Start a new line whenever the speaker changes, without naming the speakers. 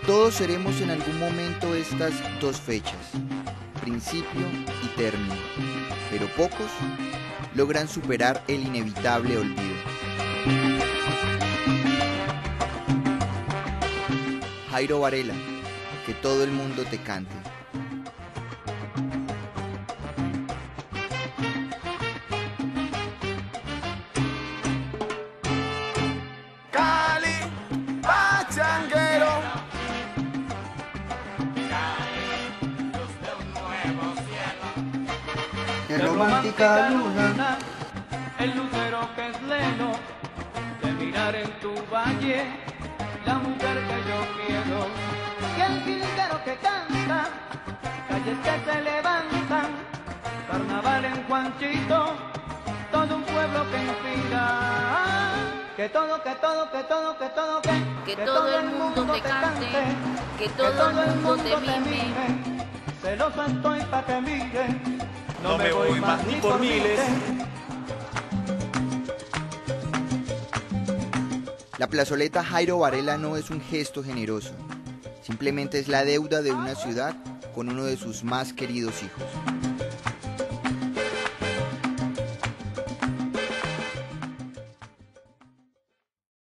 Todos seremos en algún momento estas dos fechas, principio y término, pero pocos logran superar el inevitable olvido. Jairo Varela, que todo el mundo te cante.
Cali, pachanguero.
Qué romántica luna.
El lucero que es leno de mirar en tu valle la mujer que yo quiero. Y el jilguero que canta, calles que se levantan, carnaval en Juanchito, todo un pueblo que inspira. Que todo
el mundo te cante, que todo el mundo te mime.
Celoso estoy pa' que mire,
No me voy más ni por miles.
La plazoleta Jairo Varela no es un gesto generoso, simplemente es la deuda de una ciudad con uno de sus más queridos hijos.